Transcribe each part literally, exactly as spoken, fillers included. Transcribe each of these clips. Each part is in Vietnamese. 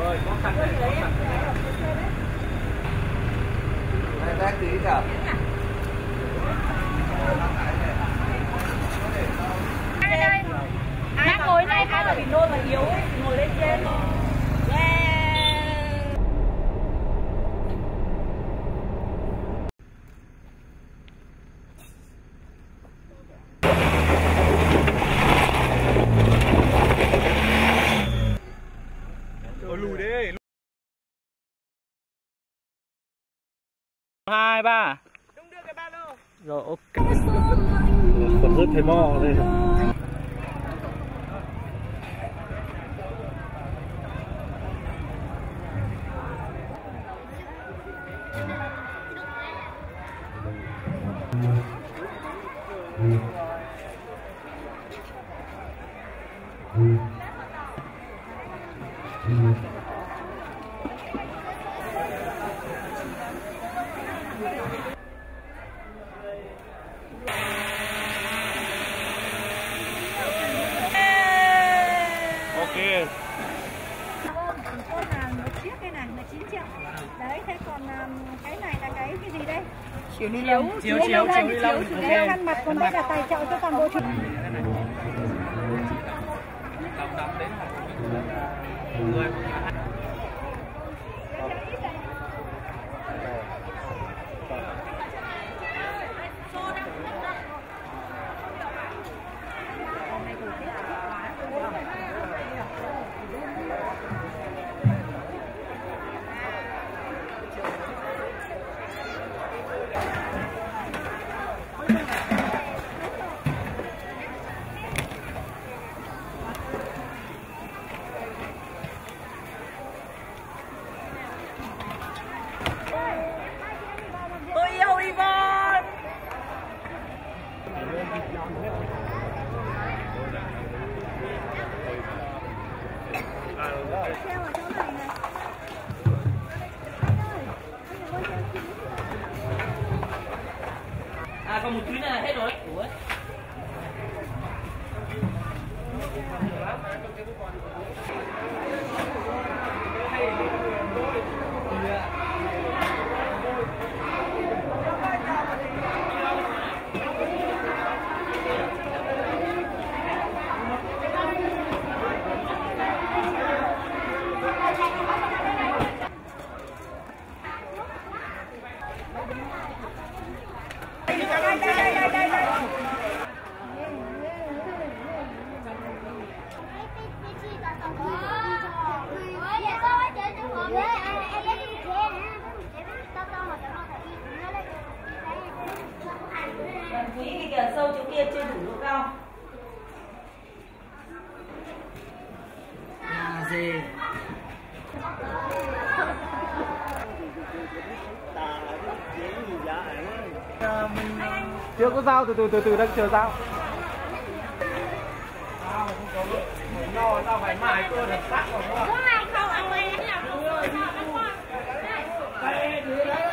Rồi, có sẵn này, có sẵn này. Đây, đây tí nhở? Đây, đây. Ai ngồi đây hay là bị nôn và yếu ấy, ngồi lên trên. Lùi đi. Hai ba. Đúng đưa cái ba lô. Rồi ok. Còn rớt thấy mò đây. Con là một chiếc cái này là chín triệu. Đấy, thế còn cái này là cái cái gì đây? Chiếu ni lông, chiếu chiếu chiếu ni lông. Cái khăn mặt của nó là tài trợ cho toàn bộ trường. Tôi yêu Yvonne. Treo ở chỗ này này. À còn một túi này là hết rồi. Ủa? Quý cái kìa, sâu chỗ kia chưa đủ độ cao. À gì? Chưa có dao, từ từ từ từ đang chờ dao. Sao không có no, sao phải mài cơ được sắc rồi đúng không? Hôm nay không ăn này là đúng rồi. Đây, đưa đấy.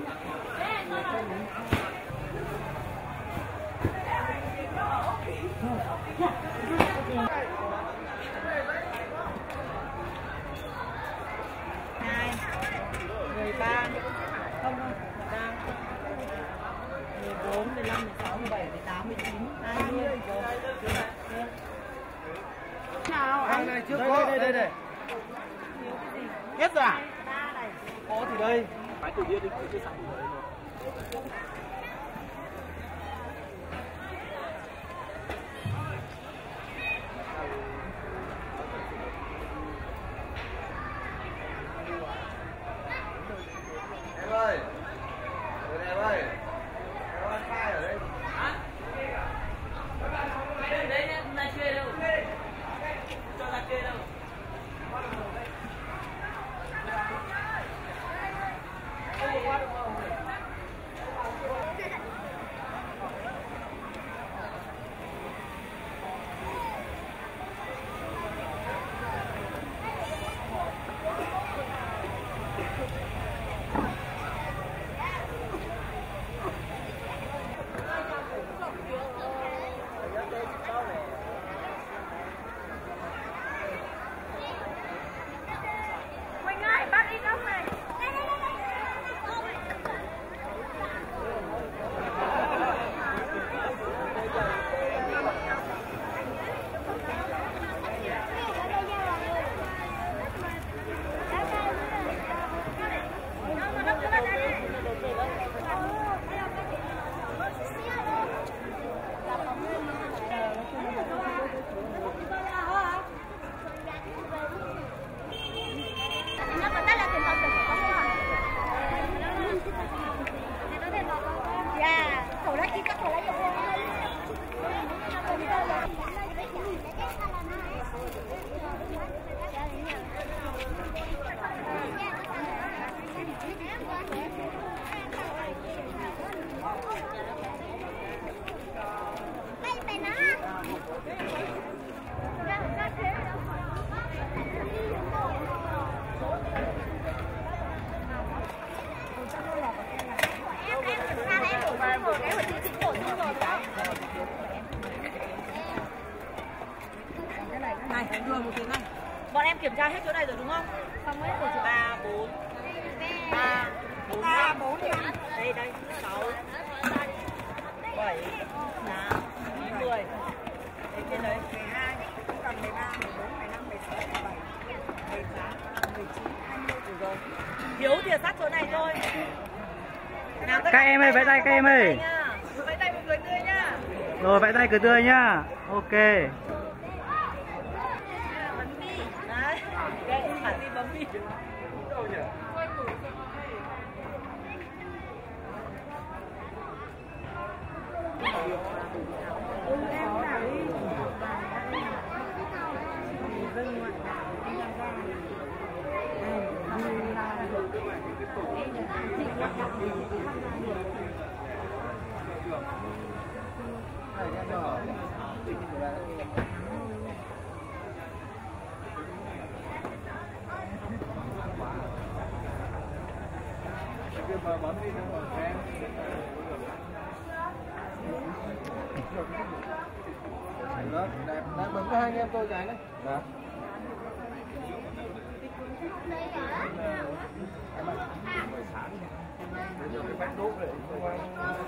mười ba, không không, mười ba, mười bốn, mười lăm, mười sáu, mười bảy, mười tám, mười chín, hai mươi rồi. Nào, Đây này trước Đây có. đây đây đây. Hết rồi à? Có thì đây. Phải từ bia đi cứ sẵn rồi. Em ơi, em ơi, em ăn khai ở đây. Hả? Đấy là chơi đâu? Cho ra chơi đâu? hết chỗ này rồi đúng không? Xong hết rồi chị. Ba, bốn, ba, bốn, ba, bốn nha. đây đây, sáu, bảy, tám, chín, mười. Đây trên đấy. mười hai, còn mười ba, mười bốn, mười lăm, mười sáu, mười bảy, mười tám, mười chín, hai mươi. Được rồi. Thiếu tiền sắt chỗ này thôi. Nào, Các em ơi, vẫy tay các em ơi. Vẫy tay một người tươi nhá. Rồi vẫy tay cười tươi nhá. Ok. Bấm đi. Đấy. Kệ, Hà Ti bấm đi. Đâu nhỉ? Mà bấm đi cho mọi em. Đó, đẹp, đẹp bấm cho hai anh em tôi cái đấy. Đó. Em ơi, buổi sáng bây giờ cái bánh đốt này không ai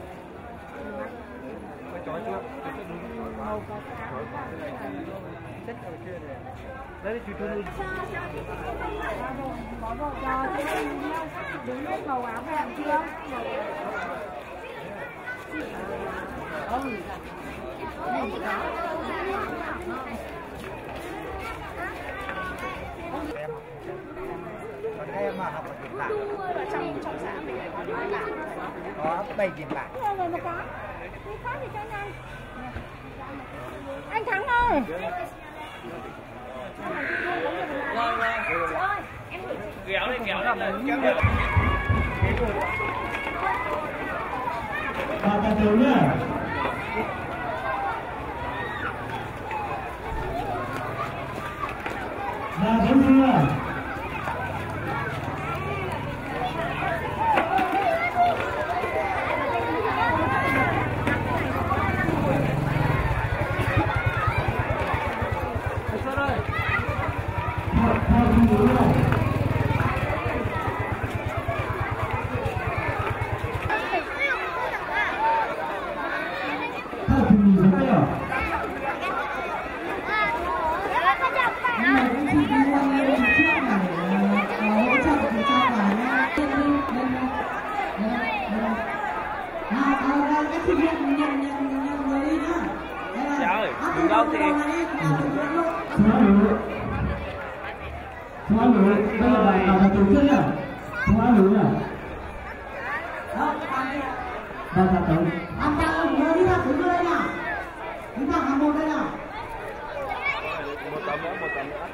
phải chói chưa? Chết ở kia này. Đấy chú chú luôn. Rồi, đứng hết màu áo vàng chưa? Còn các em mà học ở Việt Nam Trong trong xã mình có nói là có bảy điểm bản. rồi mà có. Đi khác thì cho nhanh. Anh Thắng ơi. Kéo đi, kéo đi. Và cả đều nhá. Và đúng chưa? Trời, đừng đâu thì Không ăn lưỡi, đây là bài nào là tổ chức nhá. Không ăn lưỡi nhá. Và thật đấy. Ăn ta ngồi đi ra đứng đây nào. Chúng ta hàng một đây nào. Một tấm nữa, một tấm nữa.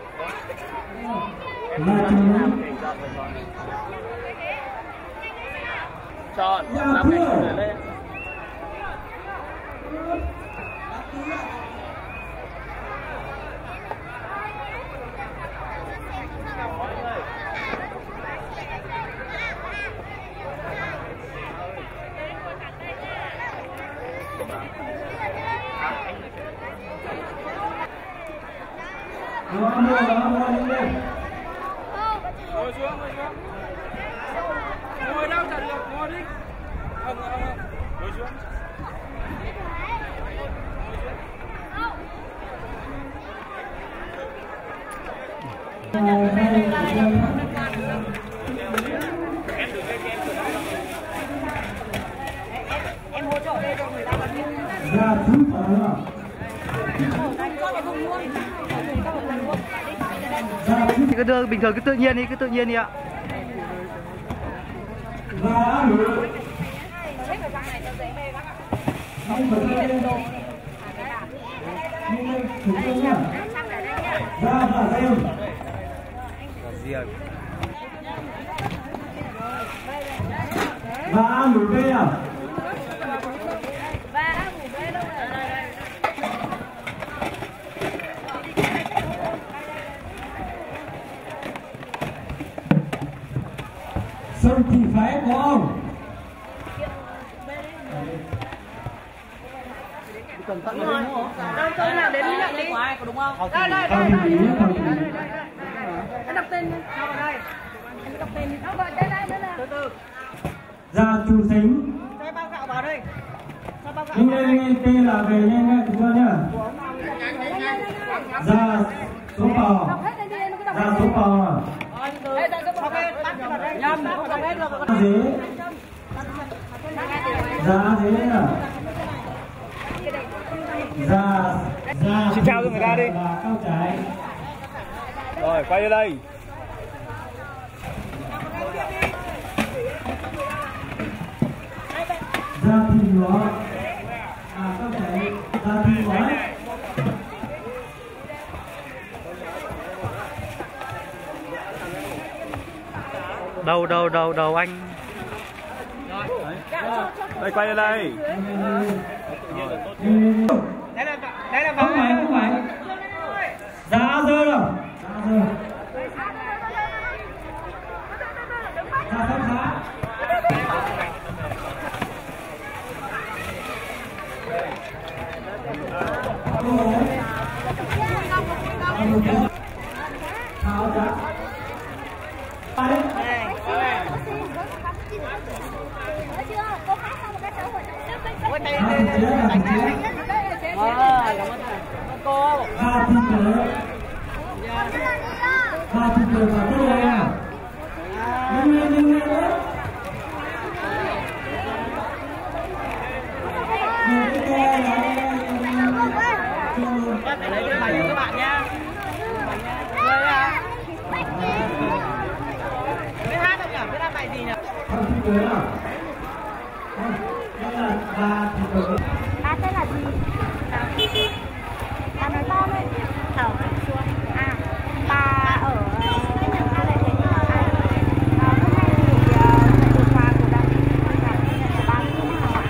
Là trường đấy. tròn, làm cái này lên. Rồi ăn mua, ăn mua đi đi. Ngồi xuống, ngồi xuống. Ngồi đâu chả được, ngồi đi. Không, không, không. Ngồi xuống. Em hỗ trợ đây cho người ta còn như Ra thứ phải rồi. Cứ đưa bình thường cứ tự nhiên đi, cứ tự nhiên đi ạ. Ra ăn lưỡi. Không phải ra đây. Đi lên, thủ công nhá. Ra và xem. Và ăn lưỡi về à? Sân thì phải có không? Cẩn thận lên nữa. đâu tôi nào đến nhận đi của ai có đúng không? Đây đây Không đây thì đây. không thì tên đi. Sao vào đây? Anh đọc tên đi. Đâu rồi, đây đây, đây là. Từ từ. Gia Chu Sính. Cho bao gạo vào đây. Cho bao gạo. Nhanh nhanh nhanh, tên là về nhanh nhanh chúng ta nhá. Gia số bò. Gia số bò. Đây, đây, số bò. Bắt vào đây. Nhầm, không đọc hết rồi. Dế. Giá dế à. Gia. Gia. Xin chào cho người ta đi. Và cao trái. Rồi, quay ra đây. Gia Thị Hóa. À cao trái. Gia Thị Hóa. Đầu đầu đầu đầu anh. Đây, quay ra đây. Đây là đây là Không phải không phải. Giá dơ đâu. Giá dơ. Giá thấp giá. Tháo giá. Đấy. Ôi, đây, đây, đây, đây, đây. Ờ, cảm ơn cô. Tha Thị Tế. Tha Thị Tế vào đây này à. Nhanh lên, nhanh lên đấy. Để lấy cái bài cho các bạn nha. Đây à. Biết hát không nhỉ? Biết hát bài gì nhỉ? Tha Thị Tế à. Đây là Tha Thị Tế. Ba tên là gì? Ba nói to lên. Thảo xuống. À, bà ở cái nhà ba này thế nhưng mà ai nó hay thì được quà của bạn ba như thế nào ạ?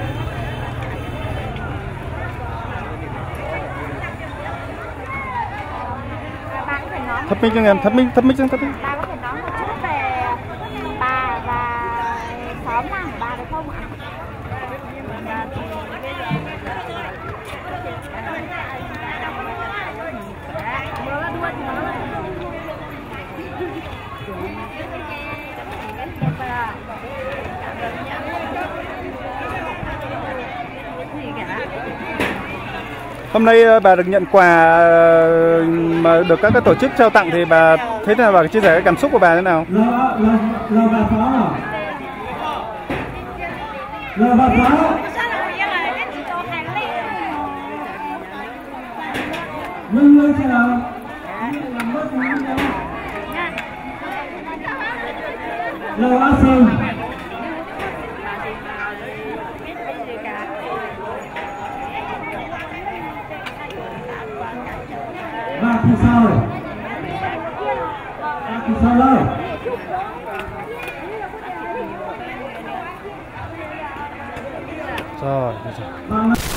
Ba có thể nói Thấp mic cho em, thấp mic, thấp mic thấp mic. ba có thể nói một chút về bà và xóm làng của bà được không ạ? Hôm nay bà được nhận quà mà được các cái tổ chức trao tặng thì bà thế nào, bà chia sẻ cái cảm xúc của bà thế nào? Lơ lơ lơ bà pháo à? Lơ bà pháo. Ngưng ngưng thế nào? Làm mất ngưng đâu? Lơ Á Sơn. Ba thì sao rồi? Ba thì sao rồi? Rồi, Ba